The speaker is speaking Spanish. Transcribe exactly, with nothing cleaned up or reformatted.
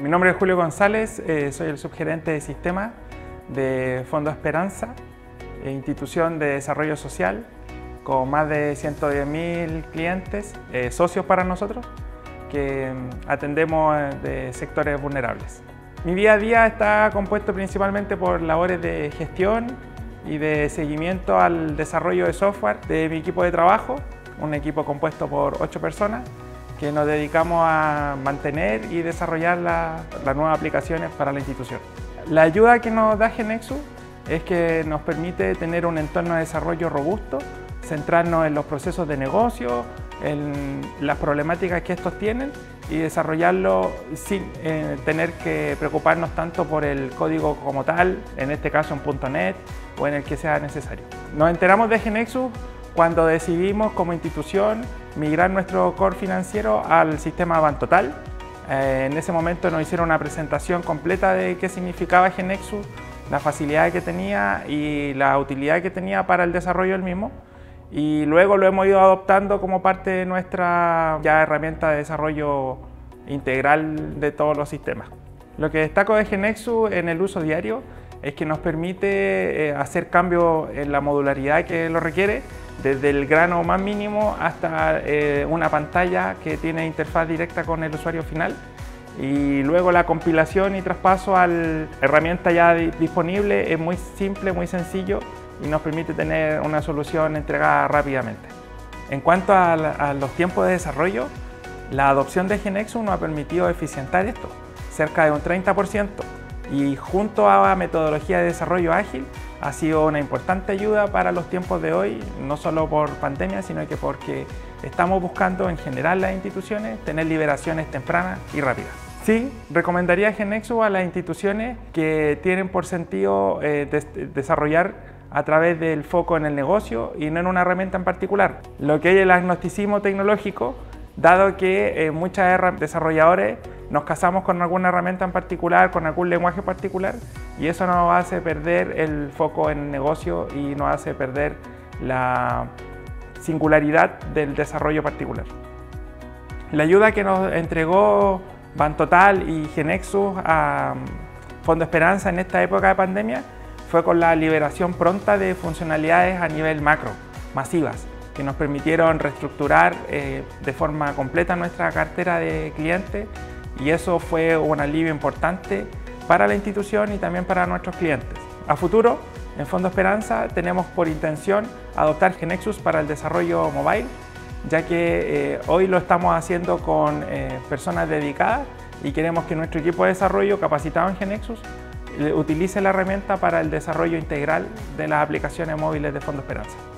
Mi nombre es Julio González, eh, soy el subgerente de sistemas de Fondo Esperanza, institución de desarrollo social con más de ciento diez mil clientes, eh, socios para nosotros, que atendemos de sectores vulnerables. Mi día a día está compuesto principalmente por labores de gestión y de seguimiento al desarrollo de software de mi equipo de trabajo, un equipo compuesto por ocho personas, que nos dedicamos a mantener y desarrollar la, las nuevas aplicaciones para la institución. La ayuda que nos da GeneXus es que nos permite tener un entorno de desarrollo robusto, centrarnos en los procesos de negocio, en las problemáticas que estos tienen y desarrollarlo sin eh, tener que preocuparnos tanto por el código como tal, en este caso en punto net o en el que sea necesario. Nos enteramos de GeneXus cuando decidimos como institución migrar nuestro core financiero al sistema Bantotal. Eh, en ese momento nos hicieron una presentación completa de qué significaba GeneXus, la facilidad que tenía y la utilidad que tenía para el desarrollo del mismo. Y luego lo hemos ido adoptando como parte de nuestra ya herramienta de desarrollo integral de todos los sistemas. Lo que destaco de GeneXus en el uso diario es que nos permite eh, hacer cambios en la modularidad que lo requiere, desde el grano más mínimo hasta eh, una pantalla que tiene interfaz directa con el usuario final, y luego la compilación y traspaso a la herramienta ya disponible es muy simple, muy sencillo y nos permite tener una solución entregada rápidamente. En cuanto a, la, a los tiempos de desarrollo, la adopción de GeneXus nos ha permitido eficientar esto, cerca de un treinta por ciento, y junto a la metodología de desarrollo ágil ha sido una importante ayuda para los tiempos de hoy, no solo por pandemia, sino que porque estamos buscando en general las instituciones tener liberaciones tempranas y rápidas. Sí, recomendaría GeneXus a las instituciones que tienen por sentido eh, des desarrollar a través del foco en el negocio y no en una herramienta en particular. Lo que es el agnosticismo tecnológico, dado que eh, muchos desarrolladores nos casamos con alguna herramienta en particular, con algún lenguaje particular, y eso nos hace perder el foco en el negocio y nos hace perder la singularidad del desarrollo particular. La ayuda que nos entregó Bantotal y GeneXus a Fondo Esperanza en esta época de pandemia fue con la liberación pronta de funcionalidades a nivel macro, masivas, que nos permitieron reestructurar eh, de forma completa nuestra cartera de clientes, y eso fue un alivio importante para la institución y también para nuestros clientes. A futuro, en Fondo Esperanza tenemos por intención adoptar GeneXus para el desarrollo mobile, ya que eh, hoy lo estamos haciendo con eh, personas dedicadas y queremos que nuestro equipo de desarrollo capacitado en GeneXus utilice la herramienta para el desarrollo integral de las aplicaciones móviles de Fondo Esperanza.